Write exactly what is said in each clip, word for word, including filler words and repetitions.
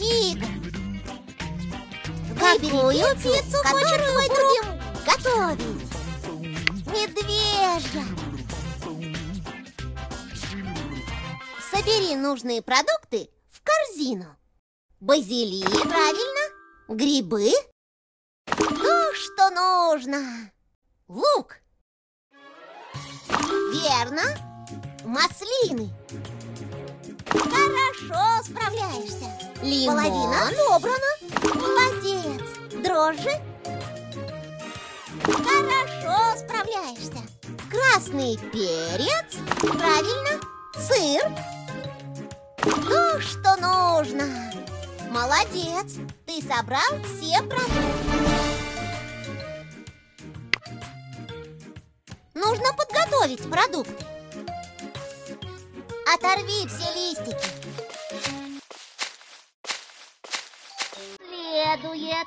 тигр. Какую пиццу, которую будем готовить? Медвежья. Собери нужные продукты в корзину. Базилик, правильно. Грибы. То, что нужно. Лук. Верно. Маслины. Хорошо справляешься. Лимон. Половина собрана. Молодец. Дрожжи. Хорошо справляешься. Красный перец. Правильно. Сыр. То, что нужно. Молодец. Ты собрал все продукты. Нужно подготовить продукты. Оторви все листики. Следует.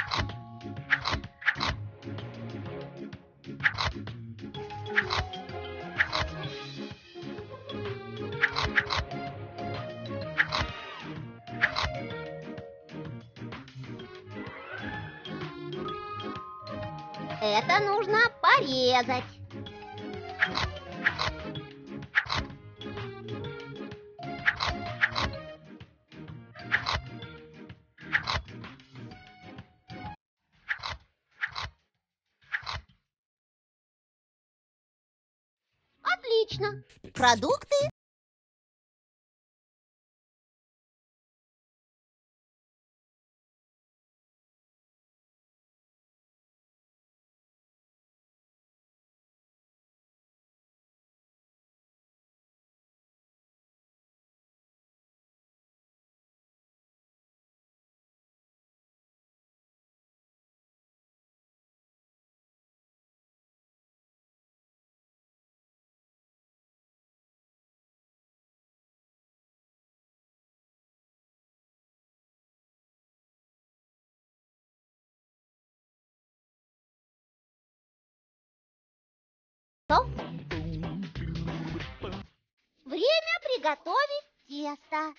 Это нужно порезать. Отлично. Продукты. Время приготовить тесто.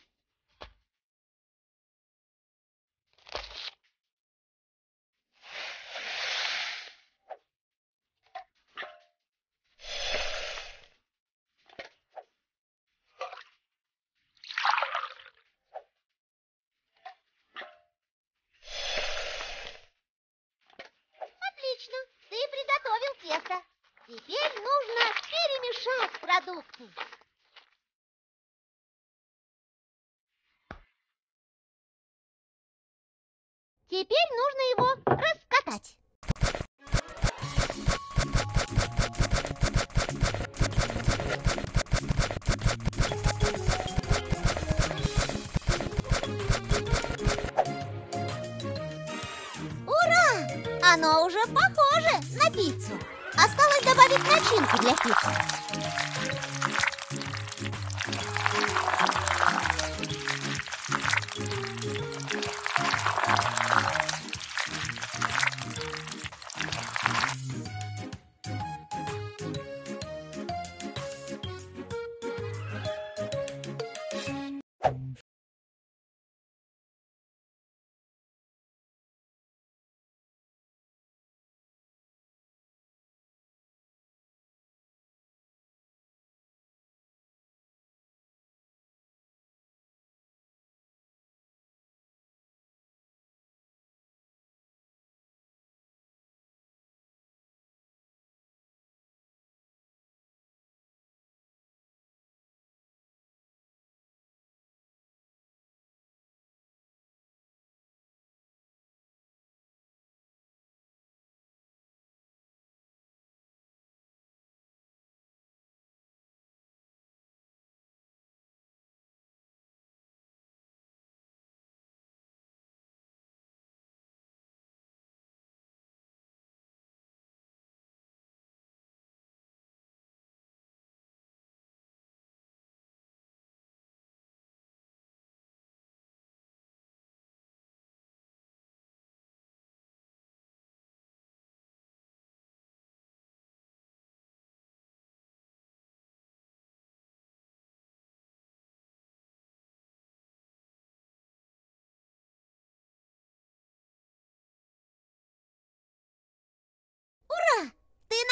Отлично, ты приготовил тесто. Теперь нужно перемешать продукты. Теперь нужно его раскатать. Ура! Оно уже похоже на пиццу. Осталось добавить начинку для пиццы.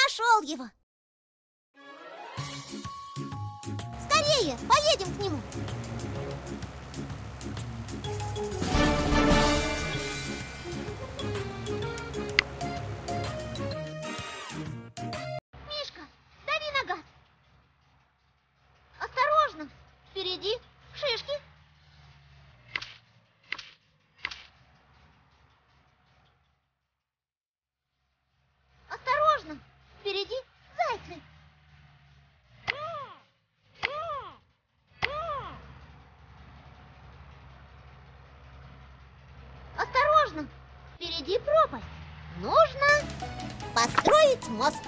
нашел его. Скорее, поедем к нему. Мишка, дави на газ. Осторожно, впереди шишки. Осторожно, впереди зайцы. Осторожно, впереди пропасть. Нужно построить мост.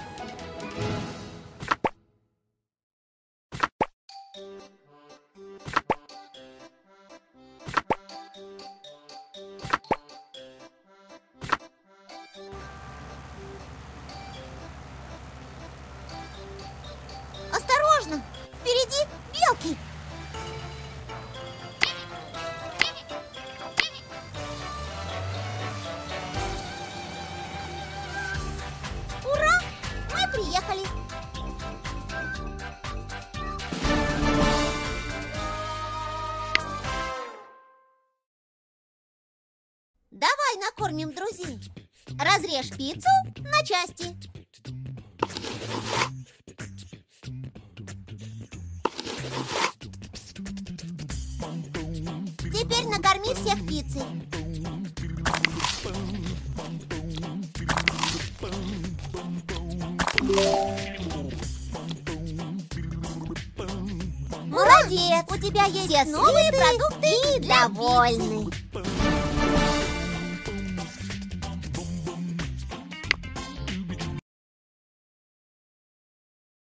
Осторожно, впереди белки. Ура! Мы приехали. Давай накормим друзей. Разрежь пиццу на части. Теперь накорми всех пиццей. Молодец! У тебя есть все новые продукты и довольны.